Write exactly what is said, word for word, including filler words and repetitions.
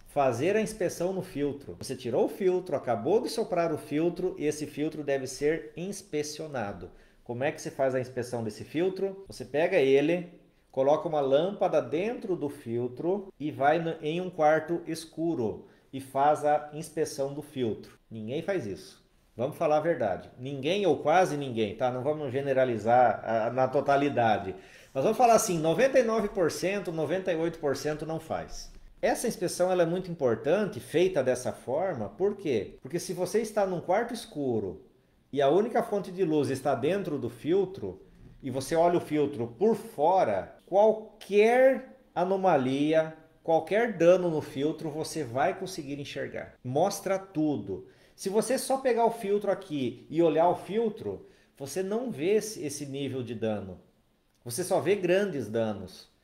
Fazer a inspeção no filtro. Você tirou o filtro, acabou de soprar o filtro e esse filtro deve ser inspecionado. Como é que se faz a inspeção desse filtro? Você pega ele, coloca uma lâmpada dentro do filtro e vai em um quarto escuro e faz a inspeção do filtro. Ninguém faz isso. Vamos falar a verdade. Ninguém ou quase ninguém, tá? Não vamos generalizar a, na totalidade. Mas vamos falar assim, noventa e nove por cento, noventa e oito por cento não faz. Essa inspeção ela é muito importante, feita dessa forma, por quê? Porque se você está num quarto escuro e a única fonte de luz está dentro do filtro, e você olha o filtro por fora, qualquer anomalia, qualquer dano no filtro você vai conseguir enxergar. Mostra tudo. Se você só pegar o filtro aqui e olhar o filtro, você não vê esse nível de dano. Você só vê grandes danos.